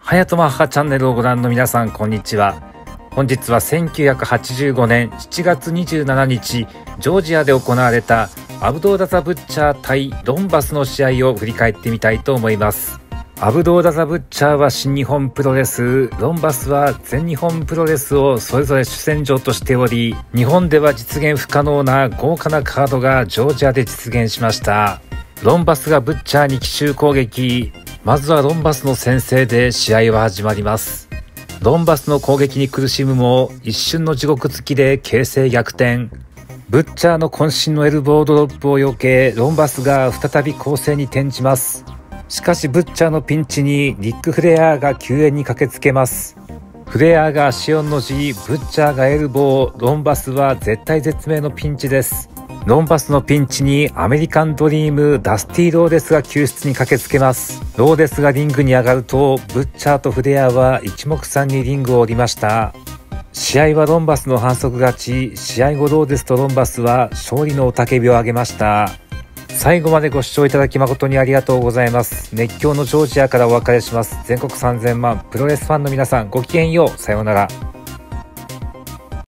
はやとまはチャンネルをご覧の皆さん、こんにちは。本日は1985年7月27日、ジョージアで行われたアブドーラザ・ブッチャー対ロンバスの試合を振り返ってみたいと思います。アブドーラザ・ブッチャーは新日本プロレス、ロンバスは全日本プロレスをそれぞれ主戦場としており、日本では実現不可能な豪華なカードがジョージアで実現しました。ロンバスがブッチャーに奇襲攻撃。まずはロンバスの先制で試合は始まります。ロンバスの攻撃に苦しむも一瞬の地獄突きで形勢逆転。ブッチャーの渾身のエルボードロップを避け、ロンバスが再び攻勢に転じます。しかしブッチャーのピンチにリック・フレアが救援に駆けつけます。フレアが足をのじ、ブッチャーがエルボー、ロンバスは絶体絶命のピンチです。ロンバスのピンチにアメリカンドリームダスティ・ローデスが救出に駆けつけます。ローデスがリングに上がると、ブッチャーとフレアは一目散にリングを降りました。試合はロンバスの反則勝ち。試合後ローデスとロンバスは勝利の雄たけびを上げました。最後までご視聴いただき誠にありがとうございます。熱狂のジョージアからお別れします。全国3000万プロレスファンの皆さん、ごきげんよう。さようなら。